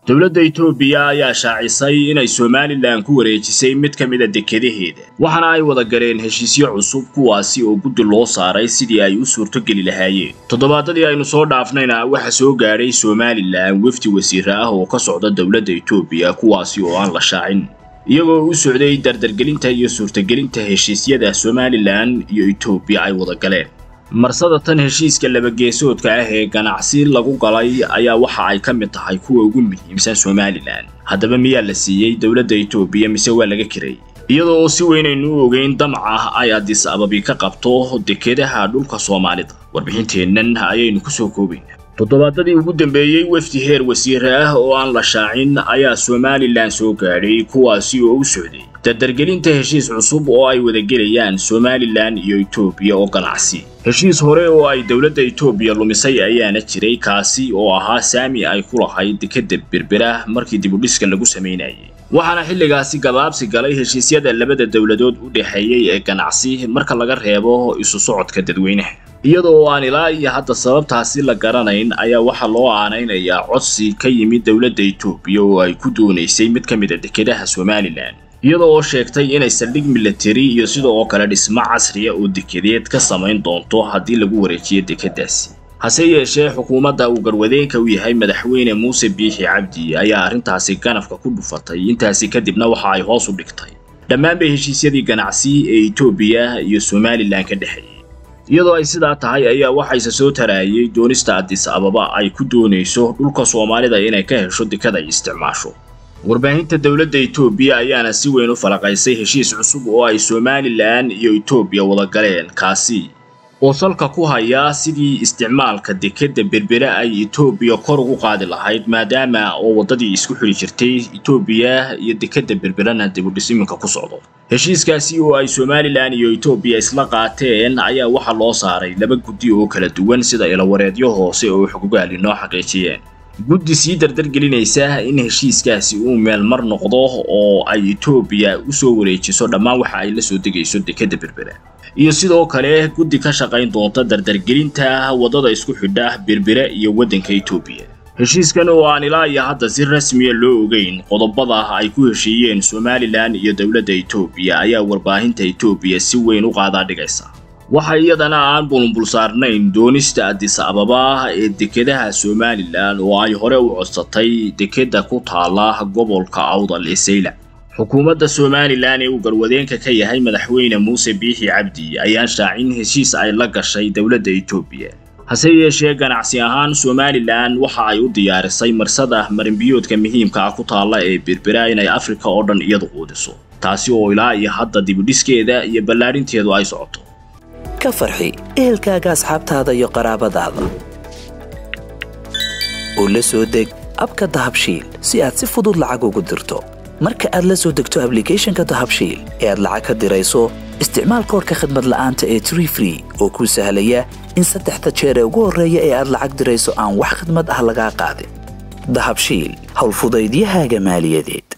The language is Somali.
dawladda Itoobiya ayaa shaacisay inay Somaliland ku wareejisay mid ka mid ah dekedaheeda waxaana ay wada galeen heshiisyo cusub kuwaasi oo guddi loo saaray sidii ay u suurto gali lahaayeen toddobaadadii aynu soo dhaafnayna waxa soo gaaray Somaliland wafdi wasiir ah oo ka socda dawladda Itoobiya kuwaasi oo aan la shaacin iyagoo u socday dardargelinta iyo suurtagelinta heshiisyada Somaliland iyo Itoobiya ay wada galeen marsada tan heshiiska laba geesoodka ah ee ganacsi lagu galay ayaa waxa ay ka mid tahay kuwa ugu muhiimsan Somaliland haddaba miyaa la siiyay dawladda Itoobiya mise waa laga kiray iyadoo si weyn aynu ogeyn damca ay Addis Ababa ka qabto dekedaha dhulka Soomaalida warbixinteennan ayaynu ku soo koobaynaa toddobaadadii ugu dambeeyay wafdi heer wasiir ah oo aan la shaacin ayaa Somaliland soo gaaray kuwaasi oo u socday dardargelinta heshiis cusub oo ay wada gelayaan Somaliland iyo Itoobiya oo ganacsi heshiis hore oo ay dawladda Itoobiya lumisay ayaana jiray kaasi oo ahaa saami ay ku lahayd dekeda Berbera markii dib u dhiska lagu sameynayay waxaana xilligaasi gabaabsi galay heshiisyada labada dawladood u dhaxeeyay ee ganacsi marka laga reebo isu socodka dadweynaha iyadoo aan ilaa iyo hadda sababtaasi la garanayn ayaa waxa loo aanaynayaa codsi ka yimid dawladda Itoobiya oo ay ku doonaysay mid ka mid ah dekedaha Somaliland iyadoo sheegtay inay saldhig military iyo sidoo kale dhismo casri ah oo dekedeed ka samayn doonto haddii lagu wareejiyo dekedaasi hase yeeshee xukuumadda uu garwadeenka u yahay madaxweyne Muuse Biixi Cabdi ayaa arrintaasi ganafka ku dhufatay intaasi kadibna waxa ay hoos u dhigtay dhammaan heshiisyadii ganacsi ee Itoobiya iyo Somaliland ka dhaxeeyay iyadoo ay sidaa tahay ayaa waxayse soo taraayay doonista Addis Ababa ay ku doonayso dhulka Soomaalida inay ka hesho dekada ay isticmaasho warbaahinta dawladda Itoobiya ayaana si weyn u falaqaysay heshiis cusub oo ay Somaliland iyo Itoobiya wada galeen kaasi oo salka ku haya sidii isticmaalka dekeda Berbera ay Itoobiya kor ugu qaadi lahayd maadaama oo wadadii isku xiri jirtay Itoobiya iyo dekeda Berberana dib u dhisiminka ku socdo heshiiskaasi oo ay Somaliland iyo Itoobiya isla qaateen ayaa waxa loo saaray laba guddi oo kala duwan sida ila wareedyo hoose oo xuquuqaali noo xaqiijiyeen guddi sii dardargelinaysa in heshiiskaasi uu meel mar noqdo oo ay Itoobiya u soo wareejiso dhammaan waxa ay la soo degayso dekeda Berbera iyo sidoo kale guddi ka shaqayn doonta dardargelinta wadada isku xidha Berbera iyo wadanka Itoobiya heshiiskan oo aan ilaa iyo hadda si rasmi ah loo ogeyn qodobada ay ku heshiiyeen Somaliland iyo dawladda Itoobiya ayaa warbaahinta Itoobiya si weyn u qaada dhigaysa waxa iyadana aan bulbul saarnayn doonista Addis Ababa ee dekedaha Somaliland oo ay hore u codsatay dekeda ku taala gobolka Awdal ee Saylac xukuumadda Somaliland ee uu garwadeenka ka yahay madaxweyne Muuse Biixi Cabdi ayaa shaacin heshiis ay la gashay dawladda Itoobiya hase yeeshee ganacsi ahaan Somaliland waxa ay u diyaarisay marsada marinbiyoodka muhiimka ah ku taala ee Berbera inay Afrika oo dhan iyadu quudiso taasi oo ilaa iyo hadda dib u dhiskeeda iyo ballaarinteedu ay socoto ka farxi ehelkaaga asxaabtaada iyo qaraabadaada oo la soo deg abka Dahabshiil si aad si fudud lacag ugu dirto marka aad la soo degto application-ka Dahabshiil ee aad lacag ka dirayso isticmaal koodka khidmad la'aanta ee Tree oo ku sahlaya in 3 jeer ugu horeeya ee aad lacag dirayso aan wax khidmad ah laga qaadin Dahabshiil hawl fudaydiyahaaga maaliyadeed